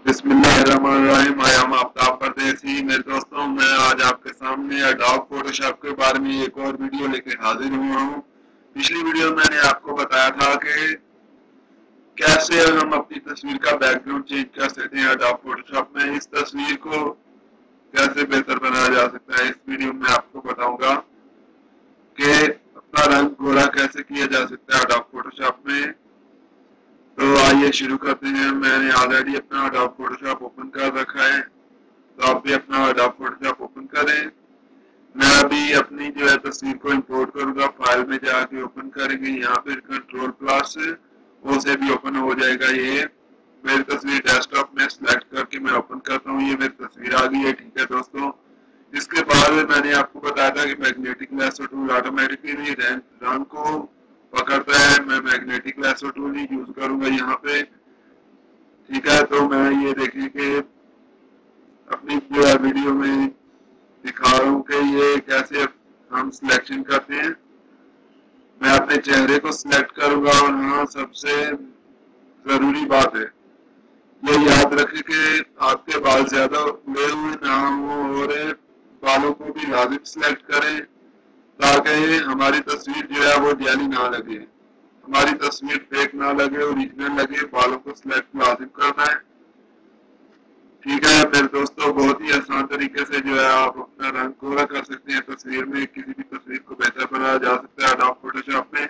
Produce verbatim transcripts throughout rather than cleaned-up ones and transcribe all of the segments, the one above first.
बिस्मिल्लाहिर्रहमानिर्रहीम। I am Aftab पardesi। मेरे दोस्तों, मैं आज आपके सामने अडोब फोटोशॉप के बारे में एक और वीडियो लेके हाजिर हुआ हूँ। पिछली वीडियो में मैंने आपको बताया था कि कैसे हम अपनी तस्वीर का बैकग्राउंड चेंज कर सकते हैं अडोब फोटोशॉप में। इस तस्वीर को कैसे बेहतर बनाया जा सकता है, इस वीडियो में आपको बताऊंगा कि अपना रंग गोरा कैसे किया जा सकता है अडोब फोटोशॉप में। तो आइए शुरू करते हैं। मैंने ऑलरेडी अपना अडोब फोटोशॉप ओपन कर रखा है, तो आप भी अपना अडोब फोटोशॉप ओपन करें। मैं अभी अपनी जो है तस्वीर को इंपोर्ट करूंगा, फाइल में जाके ओपन करेंगे, यहाँ पे कंट्रोल प्लस ओ से भी ओपन हो जाएगा। ये मेरी तस्वीर डेस्कटॉप में सिलेक्ट करके मैं ओपन करता हूँ, ये मेरी तस्वीर आ गई है। ठीक है दोस्तों, इसके बाद मैंने आपको बताया था कि मैग्नेटिक लेसो टूल ऑटोमेटिकली रंग को पकड़ता है। मैं मैग्नेटिक लेसो टूल ही यूज करूंगा यहाँ पे। ठीक है, तो मैं ये देखिए कि अपनी जो है वीडियो में दिखा रहा हूँ कि ये कैसे हम सिलेक्शन करते हैं। मैं अपने चेहरे को सिलेक्ट करूंगा और हाँ, सबसे जरूरी बात है ये याद रखें कि आपके बाल ज्यादा उड़े हुए ना हो और बालों को भी लाजिम सिलेक्ट करें ताकि हमारी तस्वीर जो है वो जाली ना लगे, हमारी तस्वीर फेक ना लगे, ओरिजिनल लगे। बालों को सिलेक्ट लाजिम करना है। ठीक है मेरे दोस्तों, बहुत ही आसान तरीके से जो है आप अपना रंग गोरा कर सकते हैं तस्वीर में। किसी भी तस्वीर को बेहतर बनाया जा सकता है अडोब फोटोशॉप में।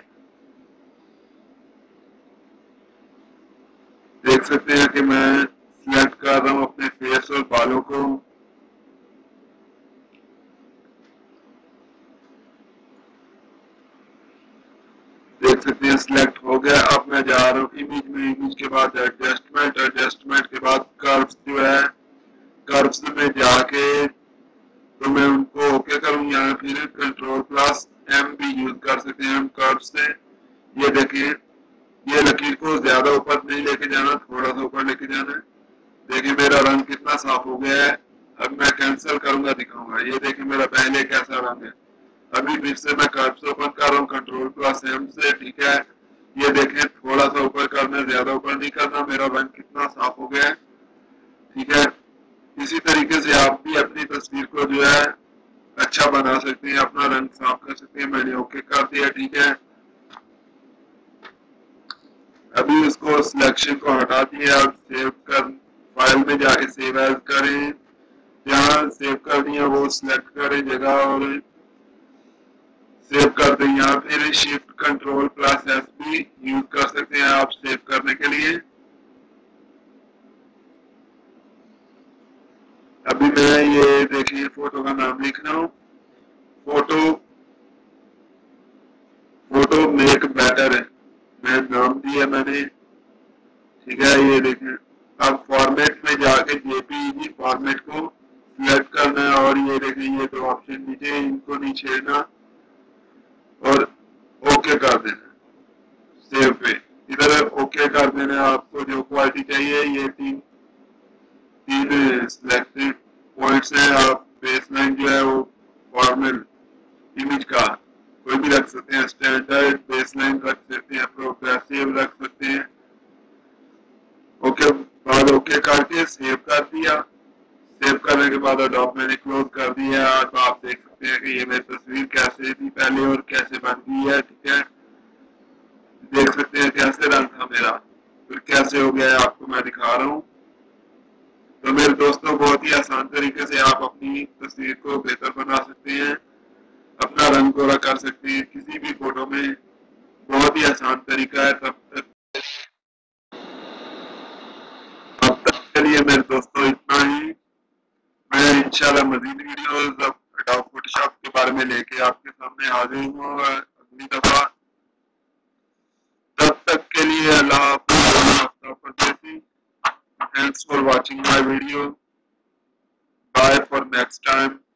देख सकते हैं कि मैं सिलेक्ट कर रहा हूँ अपने फेस और बालों को। देख सकते हैं सिलेक्ट हो गया। अब मैं जा रहा हूँ इमेज में, इमेज के बाद एडजस्टमेंट, एडजस्टमेंट के बाद कर्व्स जो है, कर्व्स में जाके तो मैं उनको ओके करूँ। यहाँ फिर कंट्रोल प्लस एम भी यूज कर सकते हैं हम कर्व से। ये देखिए, ये लकीर को ज्यादा ऊपर नहीं लेके जाना, थोड़ा सा ऊपर लेके जाना है। देखिए मेरा रंग कितना साफ हो गया है। अब मैं कैंसिल करूंगा, दिखाऊंगा। ये देखिए मेरा पहले कैसा रंग है। अभी फिर से मैं कर्व से ओपन कर रहा हूँ कंट्रोल प्लस एम से। ठीक है, ये देखें थोड़ा सा ऊपर करना, ज्यादा ऊपर नहीं करना। मेरा रंग कितना साफ हो गया है। ठीक है, इसी तरीके से आप भी अपनी तस्वीर को जो है अच्छा बना सकते हैं, अपना रंग साफ कर सकते हैं। मैंने ओके कर दिया। ठीक है, अभी उसको सिलेक्शन को हटा दिया और सेव कर, फाइल में जाके सेव एज करें। जहाँ सेव कर दिया वो सिलेक्ट करें जगह और सेव कर दें। यहाँ फिर शिफ्ट कंट्रोल प्लस एस भी यूज कर सकते हैं आप सेव करने के लिए। अभी मैं ये देखिए फोटो का नाम लिख रहा हूँ, फोटो फोटो मेक बेटर है, मैं नाम दिया मैंने। ठीक है, ये देखें। अब फॉर्मेट में जाके जेपीईजी फॉर्मेट को सिलेक्ट करना है और ये देखें ये दो ऑप्शन नीचे, इनको नहीं छेड़ना और ओके कर देना सेव पे। इधर ओके कर देना। आपको जो क्वालिटी चाहिए, ये तीन तीन सिलेक्टेड पॉइंट्स हैं। आप बेसलाइन जो है वो फॉर्मल इमेज का कोई भी रख सकते हैं, स्टैंडर्ड बेसलाइन रख सकते हैं, प्रोग्रेसिव रख सकते हैं। ओके बाद ओके करके सेव कर दिया। सेव करने के बाद अडोब मैंने क्लोज कर दिया। तो आप देख सकते हैं कि ये मेरी तस्वीर कैसे थी पहले और कैसे बन गई है। ठीक है, देख सकते हैं कैसे रंग था मेरा, फिर कैसे हो गया है, आपको मैं दिखा रहा हूँ। तो मेरे दोस्तों, बहुत ही आसान तरीके से आप अपनी तस्वीर को बेहतर बना सकते हैं, अपना रंग गोरा कर सकते हैं किसी भी फोटो में। बहुत ही आसान तरीका है। तब तक अब तक के लिए मेरे दोस्तों इतना ही। मैं इंशाल्लाह मजीद वीडियोस अडोब फोटोशॉप के बारे में लेके आपके सामने हाजिर हूँ अगली दफा। तब तक के लिए अल्लाह हाफ़िज़। Thanks for watching my video. Bye for next time.